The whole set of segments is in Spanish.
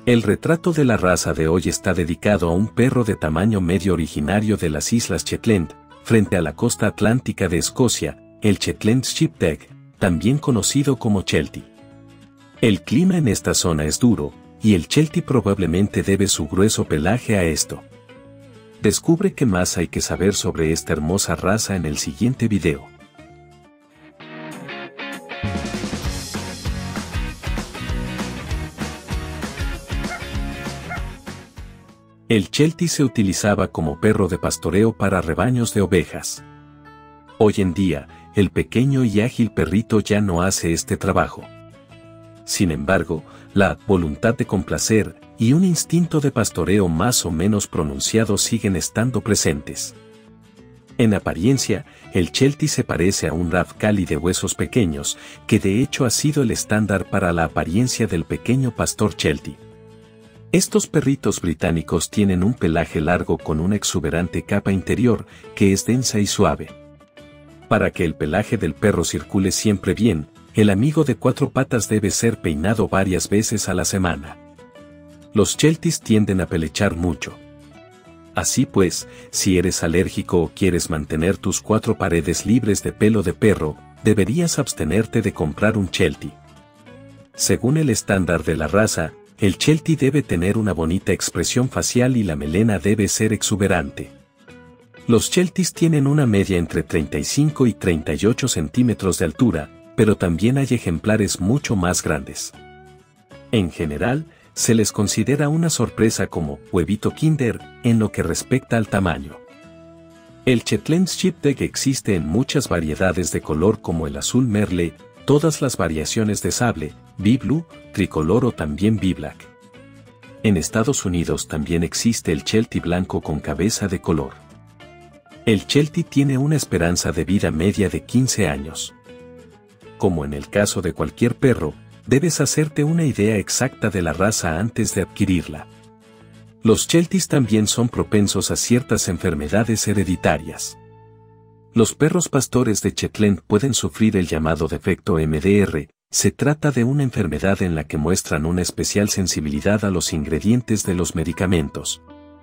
El retrato de la raza de hoy está dedicado a un perro de tamaño medio originario de las Islas Shetland, frente a la costa atlántica de Escocia, el Shetland Sheepdog, también conocido como Sheltie. El clima en esta zona es duro, y el Sheltie probablemente debe su grueso pelaje a esto. Descubre qué más hay que saber sobre esta hermosa raza en el siguiente video. El Sheltie se utilizaba como perro de pastoreo para rebaños de ovejas. Hoy en día, el pequeño y ágil perrito ya no hace este trabajo. Sin embargo, la voluntad de complacer y un instinto de pastoreo más o menos pronunciado siguen estando presentes. En apariencia, el Sheltie se parece a un Rafcali de huesos pequeños, que de hecho ha sido el estándar para la apariencia del pequeño pastor Sheltie. Estos perritos británicos tienen un pelaje largo con una exuberante capa interior, que es densa y suave. Para que el pelaje del perro circule siempre bien, el amigo de cuatro patas debe ser peinado varias veces a la semana. Los Shelties tienden a pelechar mucho. Así pues, si eres alérgico o quieres mantener tus cuatro paredes libres de pelo de perro, deberías abstenerte de comprar un Sheltie. Según el estándar de la raza, el Sheltie debe tener una bonita expresión facial y la melena debe ser exuberante. Los Shelties tienen una media entre 35 y 38 centímetros de altura, pero también hay ejemplares mucho más grandes. En general, se les considera una sorpresa como huevito Kinder en lo que respecta al tamaño. El Shetland Sheepdog existe en muchas variedades de color como el azul merle, todas las variaciones de sable, B-Blue, tricolor o también B-Black. En Estados Unidos también existe el Sheltie blanco con cabeza de color. El Sheltie tiene una esperanza de vida media de 15 años. Como en el caso de cualquier perro, debes hacerte una idea exacta de la raza antes de adquirirla. Los Shelties también son propensos a ciertas enfermedades hereditarias. Los perros pastores de Shetland pueden sufrir el llamado defecto MDR, se trata de una enfermedad en la que muestran una especial sensibilidad a los ingredientes de los medicamentos.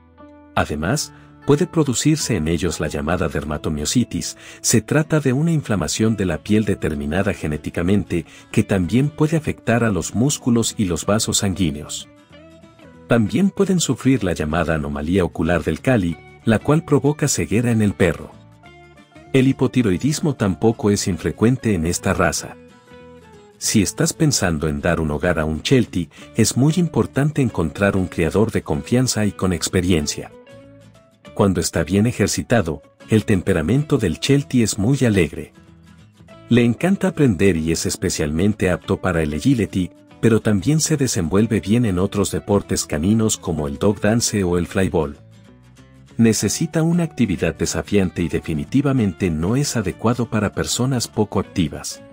Además, puede producirse en ellos la llamada dermatomiositis, se trata de una inflamación de la piel determinada genéticamente que también puede afectar a los músculos y los vasos sanguíneos. También pueden sufrir la llamada anomalía ocular del Cali, la cual provoca ceguera en el perro. El hipotiroidismo tampoco es infrecuente en esta raza. Si estás pensando en dar un hogar a un Sheltie, es muy importante encontrar un criador de confianza y con experiencia. Cuando está bien ejercitado, el temperamento del Sheltie es muy alegre. Le encanta aprender y es especialmente apto para el agility, pero también se desenvuelve bien en otros deportes caninos como el dog dance o el flyball. Necesita una actividad desafiante y definitivamente no es adecuado para personas poco activas.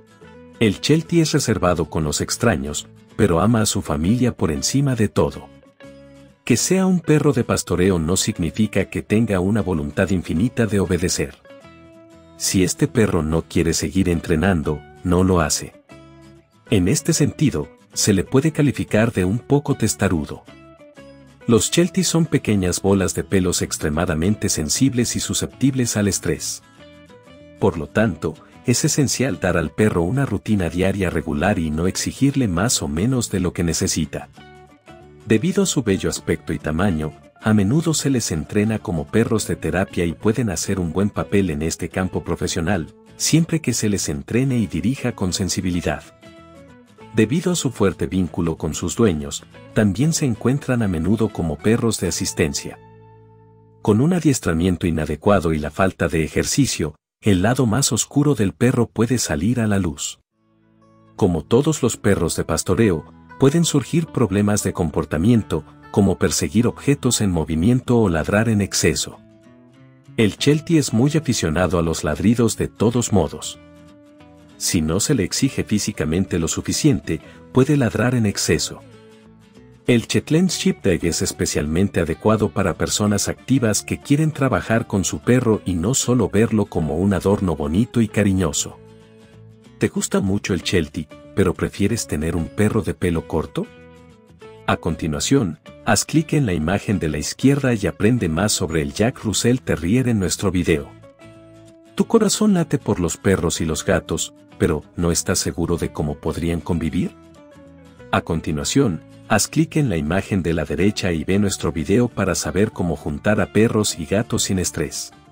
El Sheltie es reservado con los extraños, pero ama a su familia por encima de todo. Que sea un perro de pastoreo no significa que tenga una voluntad infinita de obedecer. Si este perro no quiere seguir entrenando, no lo hace. En este sentido, se le puede calificar de un poco testarudo. Los Shelties son pequeñas bolas de pelos extremadamente sensibles y susceptibles al estrés. Por lo tanto, es esencial dar al perro una rutina diaria regular y no exigirle más o menos de lo que necesita. Debido a su bello aspecto y tamaño, a menudo se les entrena como perros de terapia y pueden hacer un buen papel en este campo profesional, siempre que se les entrene y dirija con sensibilidad. Debido a su fuerte vínculo con sus dueños, también se encuentran a menudo como perros de asistencia. Con un adiestramiento inadecuado y la falta de ejercicio, el lado más oscuro del perro puede salir a la luz. Como todos los perros de pastoreo, pueden surgir problemas de comportamiento, como perseguir objetos en movimiento o ladrar en exceso. El Sheltie es muy aficionado a los ladridos de todos modos. Si no se le exige físicamente lo suficiente, puede ladrar en exceso. El Shetland Sheepdog es especialmente adecuado para personas activas que quieren trabajar con su perro y no solo verlo como un adorno bonito y cariñoso. ¿Te gusta mucho el Sheltie, pero prefieres tener un perro de pelo corto? A continuación, haz clic en la imagen de la izquierda y aprende más sobre el Jack Russell Terrier en nuestro video. Tu corazón late por los perros y los gatos, pero ¿no estás seguro de cómo podrían convivir? A continuación, haz clic en la imagen de la derecha y ve nuestro video para saber cómo juntar a perros y gatos sin estrés.